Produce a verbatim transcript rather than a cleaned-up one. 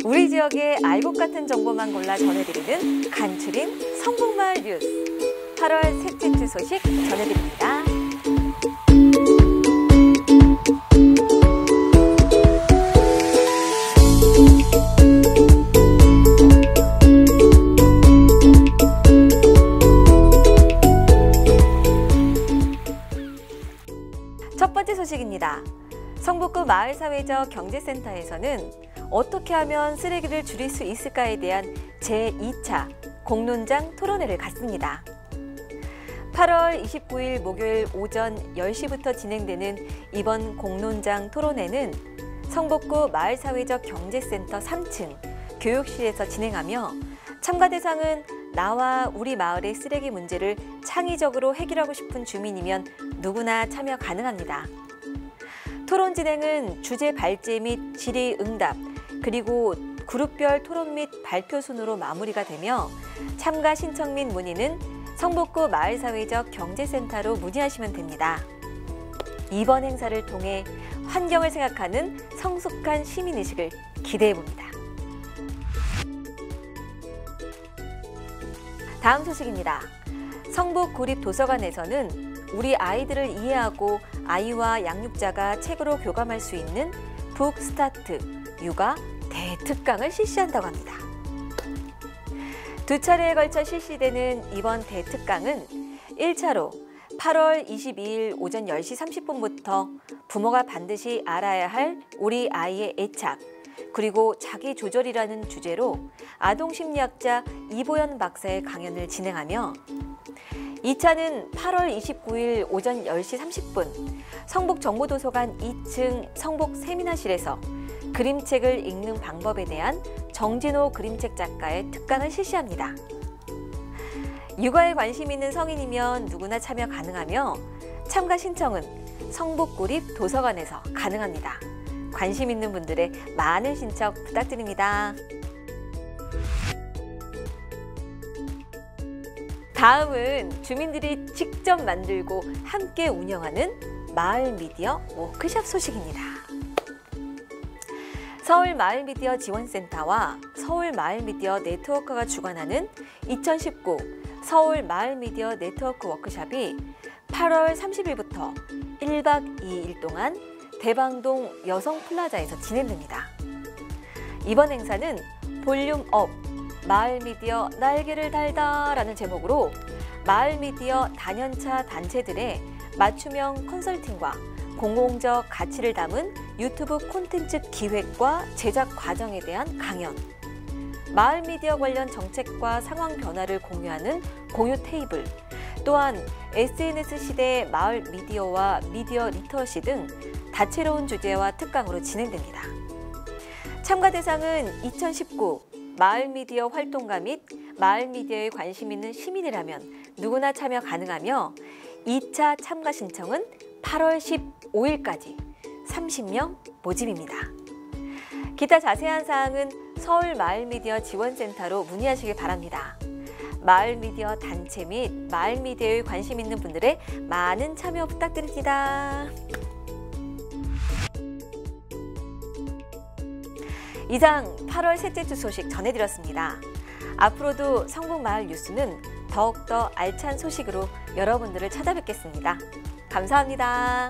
우리 지역의 알곡 같은 정보만 골라 전해드리는 간추린 성북마을 뉴스. 팔월 셋째 주 소식 전해드립니다. 첫 번째 소식입니다. 성북구 마을사회적 경제센터에서는 어떻게 하면 쓰레기를 줄일 수 있을까에 대한 제이 차 공론장 토론회를 갖습니다. 팔월 이십구일 목요일 오전 열 시부터 진행되는 이번 공론장 토론회는 성북구 마을사회적 경제센터 삼 층 교육실에서 진행하며 참가 대상은 나와 우리 마을의 쓰레기 문제를 창의적으로 해결하고 싶은 주민이면 누구나 참여 가능합니다. 토론 진행은 주제 발제 및 질의응답, 그리고 그룹별 토론 및 발표 순으로 마무리가 되며 참가 신청 및 문의는 성북구 마을사회적 경제센터로 문의하시면 됩니다. 이번 행사를 통해 환경을 생각하는 성숙한 시민의식을 기대해봅니다. 다음 소식입니다. 성북구립도서관에서는 우리 아이들을 이해하고 아이와 양육자가 책으로 교감할 수 있는 북스타트 육아 대특강을 실시한다고 합니다. 두 차례에 걸쳐 실시되는 이번 대특강은 일 차로 팔월 이십이일 오전 열 시 삼십 분부터 부모가 반드시 알아야 할 우리 아이의 애착, 그리고 자기조절이라는 주제로 아동심리학자 이보연 박사의 강연을 진행하며 이 차는 팔월 이십구일 오전 열 시 삼십 분 성북정보도서관 이 층 성북세미나실에서 그림책을 읽는 방법에 대한 정진호 그림책 작가의 특강을 실시합니다. 육아에 관심 있는 성인이면 누구나 참여 가능하며 참가 신청은 성북구립도서관에서 가능합니다. 관심 있는 분들의 많은 신청 부탁드립니다. 다음은 주민들이 직접 만들고 함께 운영하는 마을 미디어 워크숍 소식입니다. 서울마을미디어 지원센터와 서울마을미디어 네트워크가 주관하는 이천십구 서울마을미디어 네트워크 워크숍이 팔월 삼십일부터 일 박 이 일 동안 대방동 여성플라자에서 진행됩니다. 이번 행사는 볼륨업 마을미디어 날개를 달다라는 제목으로 마을미디어 단연차 단체들의 맞춤형 컨설팅과 공공적 가치를 담은 유튜브 콘텐츠 기획과 제작 과정에 대한 강연, 마을미디어 관련 정책과 상황 변화를 공유하는 공유 테이블, 또한 에스엔에스 시대의 마을 미디어와 미디어 리터시 등 다채로운 주제와 특강으로 진행됩니다. 참가 대상은 이천십구 마을미디어 활동가 및 마을미디어에 관심 있는 시민이라면 누구나 참여 가능하며 이 차 참가 신청은 팔월 십오일까지 삼십 명 모집입니다. 기타 자세한 사항은 서울마을미디어 지원센터로 문의하시길 바랍니다. 마을미디어 단체 및 마을미디어에 관심 있는 분들의 많은 참여 부탁드립니다. 이상 팔월 셋째 주 소식 전해드렸습니다. 앞으로도 성북마을 뉴스는 더욱더 알찬 소식으로 여러분들을 찾아뵙겠습니다. 감사합니다.